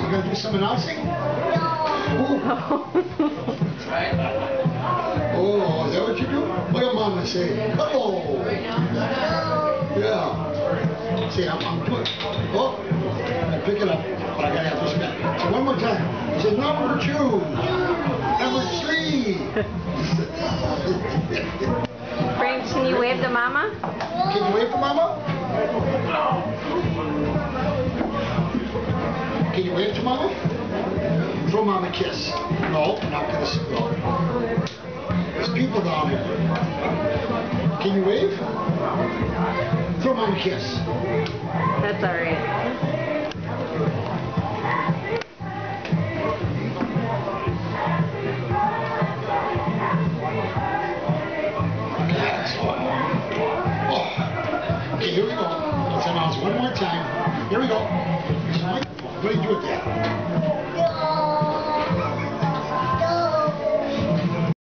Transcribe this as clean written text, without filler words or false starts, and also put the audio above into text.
You gonna do some announcing? Oh, is that what you do? What did Mama say? Hello. Yeah. See, I'm doing. Oh, I pick it up, but I gotta have this back. So one more time. Say number 2, number 3. Frank, can you wave to Mama? Can you wave to Mama? Can you wave to Mama? Throw Mama a kiss. No, not this. No. There's people down here. Can you wave? Throw Mama a kiss. That's all right. Okay, here we go. Let's announce one more time. Here we go. What do you do with that?